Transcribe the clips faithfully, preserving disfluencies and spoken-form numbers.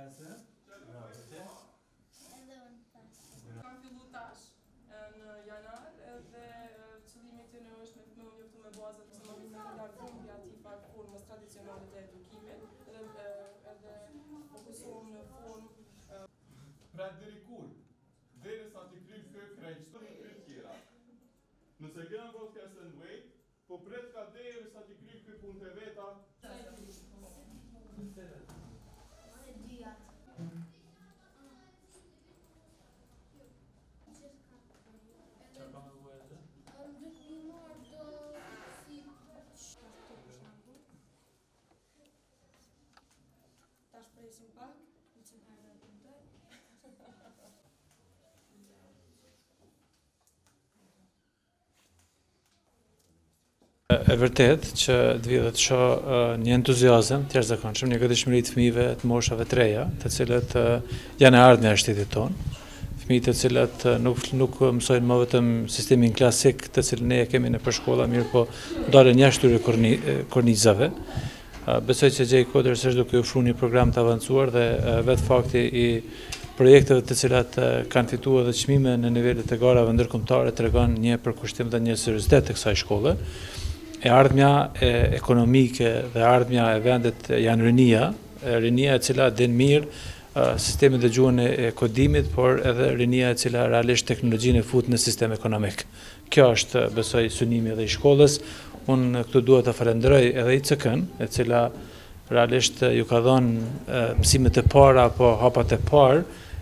Interesë. Kam fillu tash në janar dhe qëllimi i tyre është me më njoftu me bazat ose më të largum aty pak formës tradicionale të edukimit dhe edhe fokusohem në formë. Pra deri kur? Derisa të kryp kë krejtë të kryp tjera. Nëse gëna vot kësë në vejt, po pret ka derisa të kryp kë punë të veta. Tash presim pak, në që në herë dhe të E vërtet që të vjedhë të shoh një entuziazëm të jashtëzakonshëm, një gatishmëri të fëmijëve të moshave të reja, të cilët janë e ardhmja e shtetit tonë. Fëmijë të cilët nuk nuk mësojnë më vetëm sistemin klasik të cilin ne e kemi në shkolla, mirë po dalën jashtë këtyre kornizave. Besoj që Gjej Kodrës është duke ofruar një program të avancuar dhe vetë fakti i projekteve të cilat kanë fituar edhe çmime në nivelet e garave ndërkombëtare tregon një përkushtim dhe një seriozitet të kësaj shkolle. E ardhmja e ekonomike dhe ardhmja e vendet janë rinia, rinia e cila din mirë sistemin dhe gjuhën e kodimit, por edhe rinia e cila realisht teknologjinë e fut në sistem ekonomik. Kjo është, besoj, synimi edhe i shkollës. Unë këtu duhet të falenderoj edhe I C K-n, e cila realisht ju ka dhënë mësimet e para apo hapat e parë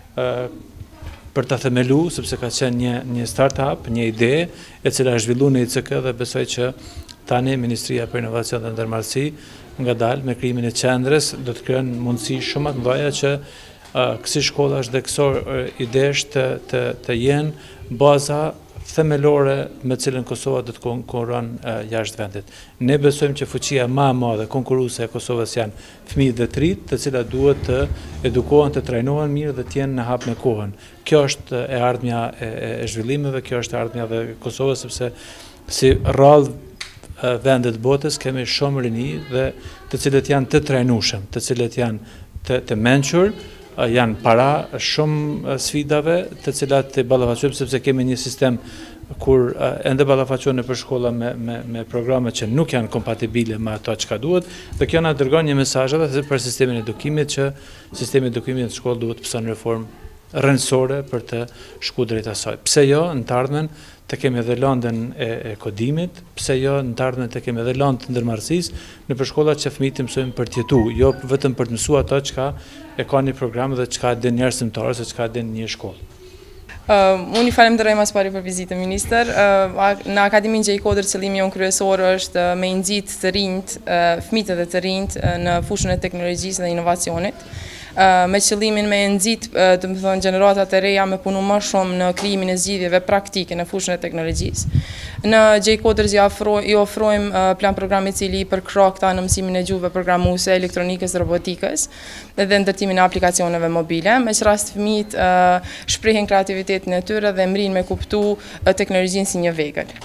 për ta themelu, sepse ka qenë një një startup, një ide e cila është zhvilluar në I C K dhe besoj që tani Ministria për Inovacion dhe Ndërmarrësi ngadalë me krijimin e qendrës do të krijon mundësi shumë të mëdha që kësi shkollash dhe këso idesh të, të, të jenë baza themelore me cilën Kosova do të konkuron jashtë vendit. Ne besojmë që fuqia më e madhe konkurruese e Kosovës janë fëmijët dhe të rinjt, të cilat duhet të edukohen, të trajnohen mirë dhe të jenë në hap me kohën. Kjo është e ardhmja e, e zhvillimeve, kjo është e ardhmja dhe Kosovës, sepse si rrallë vendet botës kemi shumë rini dhe të cilët janë të trajnueshëm, të cilët janë të, të mençur, janë para shumë sfidave të cilat të ballafaqojmë, sepse kemi një sistem kur ende ballafaqohen për shkolla me, me, me programe që nuk janë kompatibile me ato çka duhet, dhe kjo na dërgon një mesazh edhe për sistemin e edukimit që sistemi i edukimit në shkollë duhet të pëson reformë rrënjësore për të shkuar drejt asaj. Pse jo në të ardhmen të kemi edhe lëndën e, e kodimit, pse jo në të ardhmen të kemi edhe lëndën të ndërmarrësisë në për shkollat që fëmijët mësojnë për të jetuar, jo vetëm për të mësuar ato çka e ka një program dhe çka din një arsimtar se çka din një shkollë. Uh, unë I falenderoj mas pari për vizitën, ministër. Uh, në Akademinë Gjej Kodër qëllimi jon kryesor është me I nxit të rinjt, uh, fëmijët dhe të rinjt uh, në fushën e teknologjisë dhe inovacionit. Uh, me qëllimin me nxit, uh, të më thonë, gjeneratat e reja me punu më shumë në krijimin e zgjidhjeve praktike në fushën e teknologjisë. Në Gjej Kodër I ofrojmë uh, plan programi I cili I përkrah këta në mësimin e gjuhëve programuese, elektronikës, robotikës dhe ndërtimin e aplikacioneve mobile, me që rast fëmijët uh, shprehin kreativitetin e tyre dhe mrin me kuptu uh, teknologjinë si një vegël.